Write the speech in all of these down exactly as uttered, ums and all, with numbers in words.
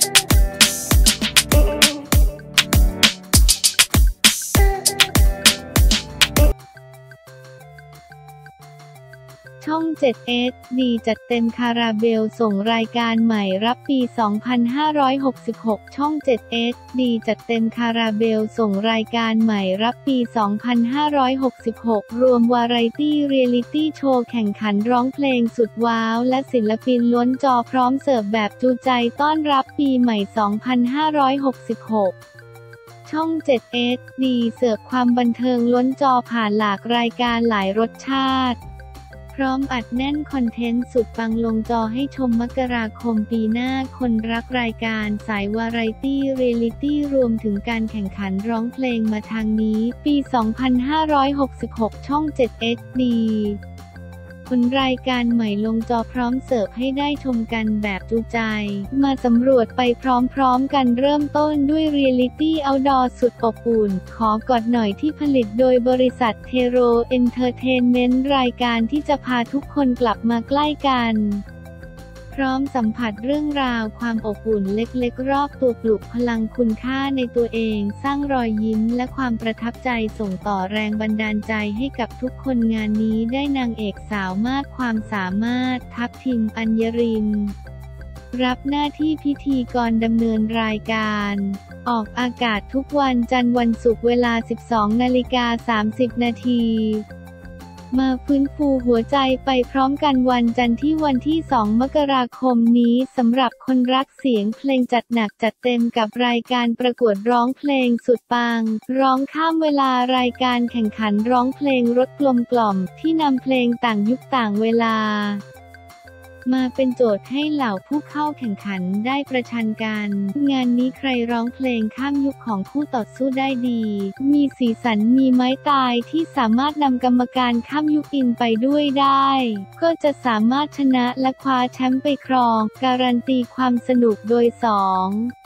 ช่อง เจ็ด เอส ดี จัดเต็มคาราเบลส่งรายการใหม่รับปี สองพันห้าร้อยหกสิบหก ช่อง เจ็ด เอส ดี จัดเต็มคาราเบลส่งรายการใหม่รับปี สองพันห้าร้อยหกสิบหก รวมวาไรตี้เรียลิตี้โชว์แข่งขันร้องเพลงสุดว้าวและศิลปินล้วนจอพร้อมเสิร์ฟแบบจูใจต้อนรับปีใหม่ สองพันห้าร้อยหกสิบหกช่อง เจ็ด เอส ดี เสิร์ฟความบันเทิงล้นจอผ่านหลากรายการหลายรสชาติพร้อมอัดแน่นคอนเทนต์สุดปังลงจอให้ชมมกราคมปีหน้าคนรักรายการสายวาไรตี้เรียลิตี้รวมถึงการแข่งขันร้องเพลงมาทางนี้ปี สองพันห้าร้อยหกสิบหก ช่อง เจ็ด เอส ดีคนรายการใหม่ลงจอพร้อมเสิร์ฟให้ได้ชมกันแบบจุใจมาสำรวจไปพร้อมๆกันเริ่มต้นด้วยเรียลิตี้เอาท์ดอร์สุดอบอุ่นขอกอดหน่อยที่ผลิตโดยบริษัทเทโรเอนเตอร์เทนเมนต์รายการที่จะพาทุกคนกลับมาใกล้กันพร้อมสัมผัสเรื่องราวความอบอุ่นเล็กๆรอบตัวปลุกพลังคุณค่าในตัวเองสร้างรอยยิ้มและความประทับใจส่งต่อแรงบันดาลใจให้กับทุกคนงานนี้ได้นางเอกสาวมากความสามารถทัพทิมอัญญรินรับหน้าที่พิธีกรดำเนินรายการออกอากาศทุกวันจันทร์วันศุกร์เวลา สิบสองนาฬิกาสามสิบนาทีมาฟื้นฟูหัวใจไปพร้อมกันวันจันทร์ที่วันที่สองมกราคมนี้สำหรับคนรักเสียงเพลงจัดหนักจัดเต็มกับรายการประกวดร้องเพลงสุดปังร้องข้ามเวลารายการแข่งขันร้องเพลงรสกลมกล่อมที่นำเพลงต่างยุคต่างเวลามาเป็นโจทย์ให้เหล่าผู้เข้าแข่งขันได้ประชันกันงานนี้ใครร้องเพลงข้ามยุคของคู่ต่อสู้ได้ดีมีสีสันมีไม้ตายที่สามารถนำกรรมการข้ามยุคอินไปด้วยได้ก็จะสามารถชนะและคว้าแชมป์ไปครองการันตีความสนุกโดยสอง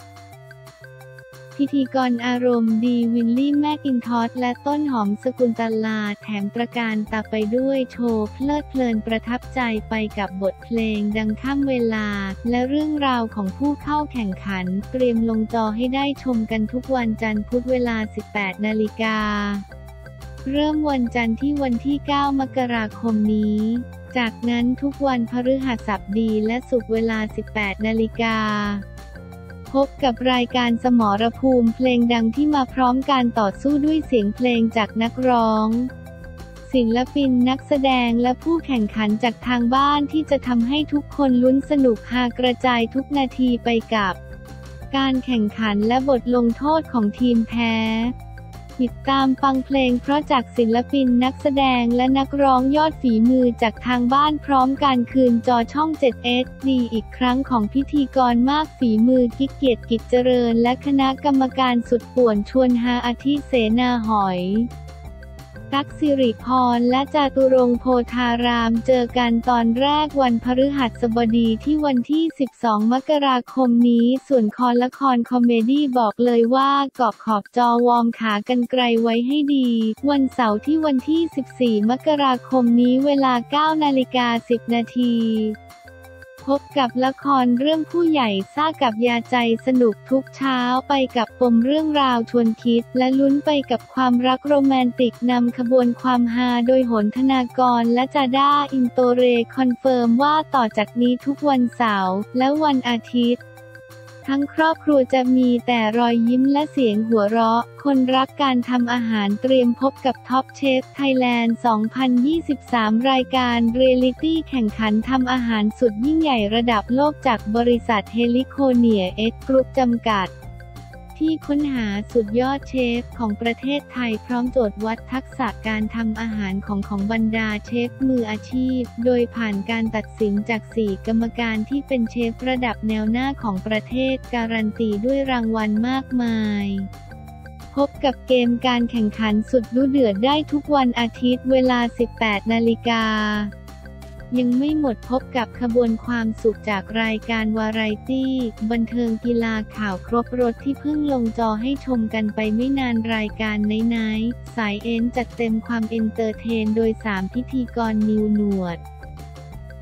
พิธีกรอารมณ์ดีวิลลี่แมคอินทอชและต้นหอมสกุลตลาแถมประการตาไปด้วยโชว์เพลิดเพลินประทับใจไปกับบทเพลงดังข้ามเวลาและเรื่องราวของผู้เข้าแข่งขันเตรียมลงจอให้ได้ชมกันทุกวันจันทร์พุธเวลา สิบแปดนาฬิกาเริ่มวันจันทร์ที่วันที่เก้ามกราคมนี้จากนั้นทุกวันพฤหัสบดีและศุกร์เวลา สิบแปดนาฬิกาพบกับรายการสมรภูมิเพลงดังที่มาพร้อมการต่อสู้ด้วยเสียงเพลงจากนักร้องศิลปินนักแสดงและผู้แข่งขันจากทางบ้านที่จะทำให้ทุกคนลุ้นสนุกฮากระจายทุกนาทีไปกับการแข่งขันและบทลงโทษของทีมแพ้ติดตามฟังเพลงเพราะจากศิลปินนักแสดงและนักร้องยอดฝีมือจากทางบ้านพร้อมการคืนจอช่อง เจ็ด เอส ดี อีกครั้งของพิธีกรมากฝีมือกิ๊กเกียรติกิจเจริญและคณะกรรมการสุดป่วนชวนฮาอาทิเสนาหอยตั๊กสิริพรและจาตุรงค์โพธารามเจอกันตอนแรกวันพฤหัสบดีที่วันที่ สิบสอง มกราคมนี้ส่วนคอละครคอมเมดี้บอกเลยว่าเกาะขอบจอวอร์มขากันไกลไว้ให้ดีวันเสาร์ที่วันที่ สิบสี่ มกราคมนี้เวลา เก้านาฬิกาสิบนาทีพบกับละครเรื่องผู้ใหญ่ซ่ากับยาใจสนุกทุกเช้าไปกับปมเรื่องราวชวนคิดและลุ้นไปกับความรักโรแมนติกนำขบวนความฮาโดยหนธนากรและจาด้าอินโตเรคอนเฟิร์มว่าต่อจากนี้ทุกวันเสาร์และวันอาทิตย์ทั้งครอบครัวจะมีแต่รอยยิ้มและเสียงหัวเราะคนรักการทำอาหารเตรียมพบกับท็อปเชฟไทยแลนด์ สองพันยี่สิบสาม รายการเรียลิตี้แข่งขันทำอาหารสุดยิ่งใหญ่ระดับโลกจากบริษัทเฮลิโคเนียเอ็กซ์กรุ๊ปจำกัดที่ค้นหาสุดยอดเชฟของประเทศไทยพร้อมโจทย์วัดทักษะการทำอาหารของของบรรดาเชฟมืออาชีพโดยผ่านการตัดสินจากสี่กรรมการที่เป็นเชฟระดับแนวหน้าของประเทศการันตีด้วยรางวัลมากมายพบกับเกมการแข่งขันสุดดุเดือดได้ทุกวันอาทิตย์เวลา สิบแปดนาฬิกายังไม่หมดพบกับขบวนความสุขจากรายการวาไรตี้บันเทิงกีฬาข่าวครบรสที่เพิ่งลงจอให้ชมกันไปไม่นานรายการไนท์สายเอ็นจัดเต็มความเอนเตอร์เทนโดยสามพิธีกรนิวหนวดพ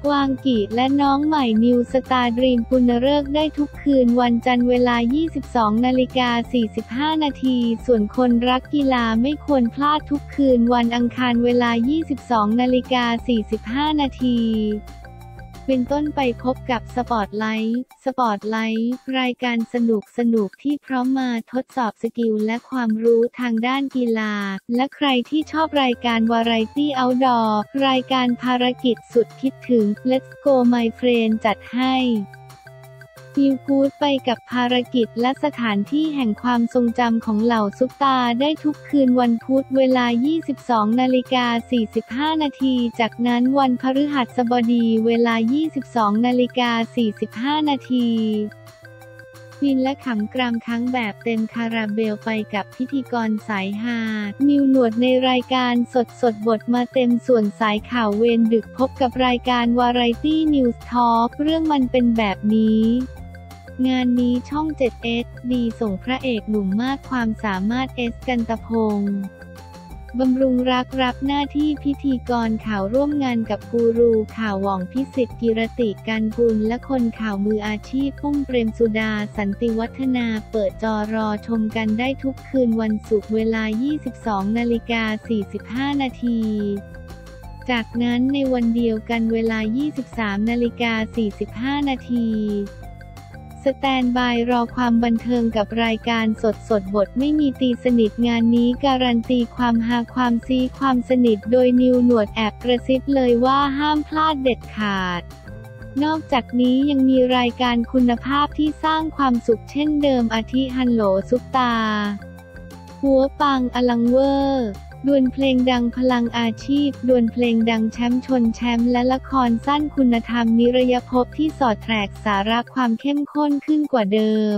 วางกิและน้องใหม่นิวสตาร์ดรีมปุณฤกษ์ได้ทุกคืนวันจันทร์เวลา ยี่สิบสองนาฬิกาสี่สิบห้านาที ส่วนคนรักกีฬาไม่ควรพลาดทุกคืนวันอังคารเวลา ยี่สิบสองนาฬิกาสี่สิบห้านาทีเป็นต้นไปพบกับสปอตไลท์สปอตไลท์รายการสนุกสนุกที่พร้อมมาทดสอบสกิลและความรู้ทางด้านกีฬาและใครที่ชอบรายการวาไรตี้เอาท์ดอร์รายการภารกิจสุดคิดถึง Let's Go My Friend จัดให้ฟีลกู๊ดไปกับภารกิจและสถานที่แห่งความทรงจำของเหล่าซุปตาได้ทุกคืนวันพุธเวลา ยี่สิบสองนาฬิกาสี่สิบห้านาที จากนั้นวันพฤหัสบดีเวลา ยี่สิบสองนาฬิกาสี่สิบห้านาทีฟินและขำกรามทั้งแบบเต็มคาราเบลไปกับพิธีกรสายฮานิวหนวดในรายการสดสดบทมาเต็มส่วนสายข่าวเวรดึกพบกับรายการวาไรตี้นิวส์ทอล์คเรื่องมันเป็นแบบนี้งานนี้ช่อง เจ็ด เอส ดี ส่งพระเอกหนุ่มมากความสามารถเอส กันตพงษ์บำรุงรักรับหน้าที่พิธีกรข่าวร่วมงานกับกูรูข่าวหว่องพิสิทธิ์กิรติการกุลและคนข่าวมืออาชีพปุ้มเปรมสุดาสันติวัฒนาเปิดจอรอชมกันได้ทุกคืนวันศุกร์เวลา ยี่สิบสองนาฬิกาสี่สิบห้านาทีจากนั้นในวันเดียวกันเวลา ยี่สิบสามนาฬิกาสี่สิบห้านาทีสแตนบายรอความบันเทิงกับรายการสดสดบทไม่มีตีสนิทงานนี้การันตีความฮาความซีความสนิทโดยนิวหนวดแอบกระซิบเลยว่าห้ามพลาดเด็ดขาดนอกจากนี้ยังมีรายการคุณภาพที่สร้างความสุขเช่นเดิมอาทิฮัลโหลซุปตาหัวปังอลังเวอร์ดวลเพลงดังพลังอาชีพดวลเพลงดังแชมป์ชนแชมป์และละครสั้นคุณธรรมนิรยภพที่สอดแทรกสาระความเข้มข้นขึ้นกว่าเดิม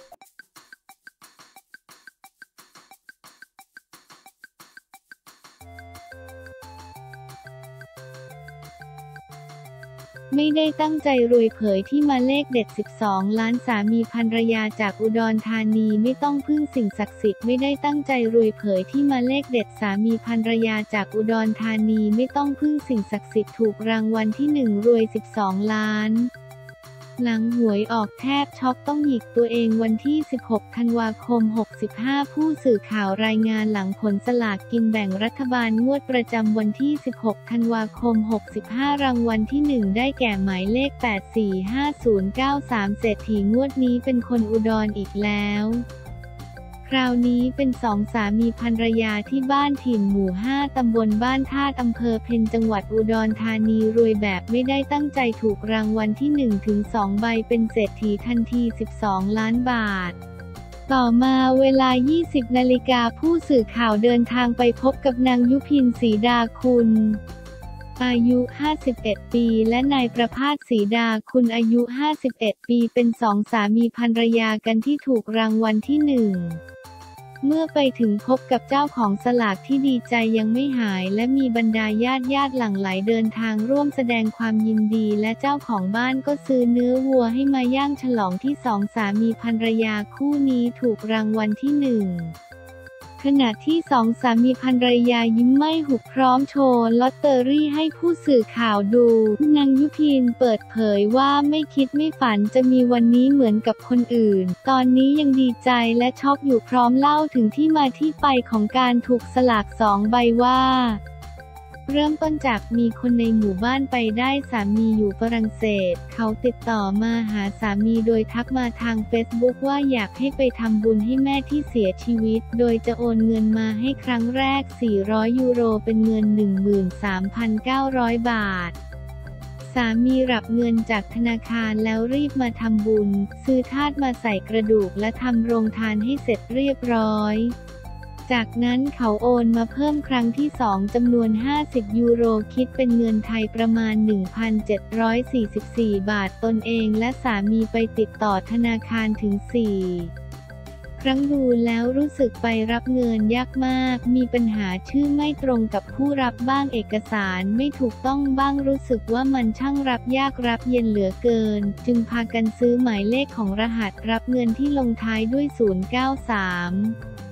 ไม่ได้ตั้งใจรวยเผยที่มาเลขเด็ดสิบสองล้านสามีภรรยาจากอุดรธานีไม่ต้องพึ่งสิ่งศักดิ์สิทธิ์ไม่ได้ตั้งใจรวยเผยที่มาเลขเด็ดสามีภรรยาจากอุดรธานีไม่ต้องพึ่งสิ่งศักดิ์สิทธิ์ถูกรางวัลที่หนึ่งรวยสิบสองล้านหลังหวยออกแทบช็อกต้องหยิกตัวเองวันที่สิบหกธันวาคมหกสิบห้าผู้สื่อข่าวรายงานหลังผลสลากกินแบ่งรัฐบาลงวดประจำวันที่สิบหกธันวาคมหกสิบห้ารางวัลที่หนึ่งได้แก่หมายเลขแปด สี่ ห้า ศูนย์ เก้า สามเศรษฐีงวดนี้เป็นคนอุดรอีกแล้วคราวนี้เป็นสองสามีภรรยาที่บ้านถิ่นหมู่ห้าตำบลบ้านธาตุอำเภอเพ็ญจังหวัดอุดรธานีรวยแบบไม่ได้ตั้งใจถูกรางวัลที่ หนึ่งถึงสอง ใบเป็นเศรษฐีทันทีสิบสองล้านบาทต่อมาเวลา ยี่สิบนาฬิกาผู้สื่อข่าวเดินทางไปพบกับนางยุพินศรีดาคุณอายุห้าสิบเอ็ดปีและนายประภาสศรีดาคุณอายุห้าสิบเอ็ดปีเป็นสองสามีภรรยากันที่ถูกรางวัลที่หนึ่งเมื่อไปถึงพบกับเจ้าของสลากที่ดีใจยังไม่หายและมีบรรดาญาติญาติหลั่งไหลเดินทางร่วมแสดงความยินดีและเจ้าของบ้านก็ซื้อเนื้อวัวให้มาย่างฉลองที่สองสามีภรรยาคู่นี้ถูกรางวัลที่หนึ่งขณะที่สองสามีภรรยายิ้มไม่หุบพร้อมโชว์ลอตเตอรี่ให้ผู้สื่อข่าวดูนางยุพินเปิดเผยว่าไม่คิดไม่ฝันจะมีวันนี้เหมือนกับคนอื่นตอนนี้ยังดีใจและช็อกอยู่พร้อมเล่าถึงที่มาที่ไปของการถูกสลากสองใบว่าเริ่มต้นจากมีคนในหมู่บ้านไปได้สามีอยู่ฝรั่งเศสเขาติดต่อมาหาสามีโดยทักมาทางเฟซบุ๊กว่าอยากให้ไปทำบุญให้แม่ที่เสียชีวิตโดยจะโอนเงินมาให้ครั้งแรกสี่ร้อยยูโรเป็นเงิน หนึ่งหมื่นสามพันเก้าร้อย บาทสามีรับเงินจากธนาคารแล้วรีบมาทำบุญซื้อธาตุมาใส่กระดูกและทำโรงทานให้เสร็จเรียบร้อยจากนั้นเขาโอนมาเพิ่มครั้งที่สองจำนวนห้าสิบยูโรคิดเป็นเงินไทยประมาณ หนึ่งพันเจ็ดร้อยสี่สิบสี่ บาทตนเองและสามีไปติดต่อธนาคารถึงสี่ครั้งดูแล้วรู้สึกไปรับเงินยากมากมีปัญหาชื่อไม่ตรงกับผู้รับบ้างเอกสารไม่ถูกต้องบ้างรู้สึกว่ามันช่างรับยากรับเย็นเหลือเกินจึงพากันซื้อหมายเลขของรหัสรับเงินที่ลงท้ายด้วยศูนย์ เก้า สาม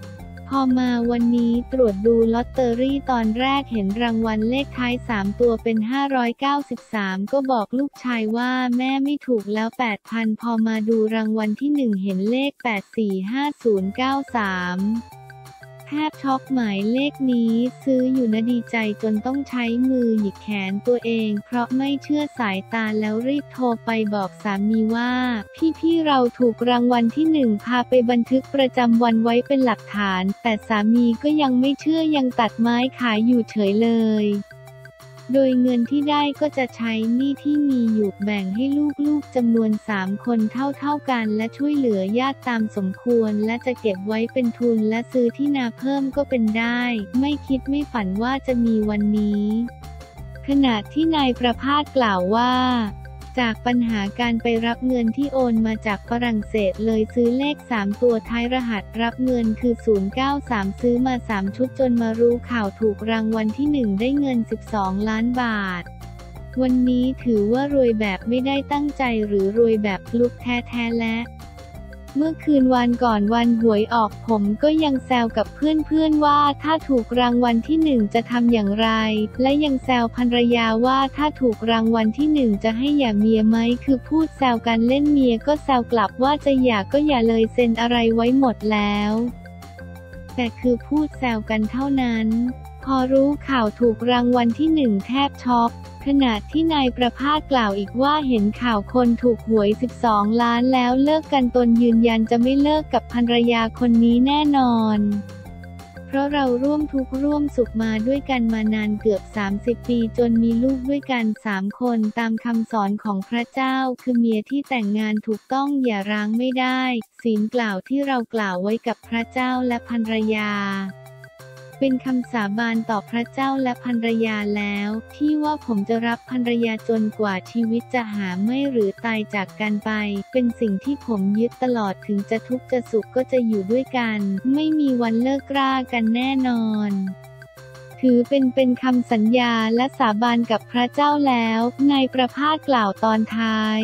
พอมาวันนี้ตรวจดูลอตเตอรี่ตอนแรกเห็นรางวัลเลขท้ายสามตัวเป็นห้าร้อยเก้าสิบสามก็บอกลูกชายว่าแม่ไม่ถูกแล้ว แปดพัน พอมาดูรางวัลที่หนึ่งเห็นเลขแปด สี่ ห้า ศูนย์ เก้า สามแทบช็อกหมายเลขนี้ซื้ออยู่นะดีใจจนต้องใช้มือหยิกแขนตัวเองเพราะไม่เชื่อสายตาแล้วรีบโทรไปบอกสามีว่าพี่ๆเราถูกรางวัลที่หนึ่งพาไปบันทึกประจำวันไว้เป็นหลักฐานแต่สามีก็ยังไม่เชื่อยังตัดไม้ขายอยู่เฉยเลยโดยเงินที่ได้ก็จะใช้หนี้ที่มีอยู่แบ่งให้ลูกๆจำนวนสามคนเท่าๆกันและช่วยเหลือญาติตามสมควรและจะเก็บไว้เป็นทุนและซื้อที่นาเพิ่มก็เป็นได้ไม่คิดไม่ฝันว่าจะมีวันนี้ขณะที่นายประภาสกล่าวว่าจากปัญหาการไปรับเงินที่โอนมาจากฝรั่งเศสเลยซื้อเลขสามตัวท้ายรหัสรับเงินคือศูนย์ เก้า สาม ซื้อมาสามชุดจนมารู้ข่าวถูกรางวัลที่หนึ่งได้เงินสิบสองล้านบาทวันนี้ถือว่ารวยแบบไม่ได้ตั้งใจหรือรวยแบบฟลุกแท้ๆและเมื่อคืนวันก่อนวันหวยออกผมก็ยังแซวกับเพื่อนๆว่าถ้าถูกรางวัลที่หนึ่งจะทำอย่างไรและยังแซวภรรยาว่าถ้าถูกรางวัลที่หนึ่งจะให้หย่าเมียไหมคือพูดแซวกันเล่นเมียก็แซวกลับว่าจะหย่าก็อย่าเลยเซ็นอะไรไว้หมดแล้วแต่คือพูดแซวกันเท่านั้นพอรู้ข่าวถูกรางวัลที่หนึ่งแทบช็อกขณะที่นายประภาสกล่าวอีกว่าเห็นข่าวคนถูกหวยสิบสองล้านแล้วเลิกกันตนยืนยันจะไม่เลิกกับภรรยาคนนี้แน่นอนเพราะเราร่วมทุกข์ร่วมสุขมาด้วยกันมานานเกือบสามสิบปีจนมีลูกด้วยกันสามคนตามคำสอนของพระเจ้าคือเมียที่แต่งงานถูกต้องอย่าร้างไม่ได้ศีลกล่าวที่เรากล่าวไว้กับพระเจ้าและภรรยาเป็นคำสาบานต่อพระเจ้าและภรรยาแล้วที่ว่าผมจะรับภรรยาจนกว่าชีวิตจะหาไม่หรือตายจากกันไปเป็นสิ่งที่ผมยึดตลอดถึงจะทุกข์จะสุขก็จะอยู่ด้วยกันไม่มีวันเลิกรากันแน่นอนถือเป็นเป็นคำสัญญาและสาบานกับพระเจ้าแล้วนายประภาสกล่าวตอนท้าย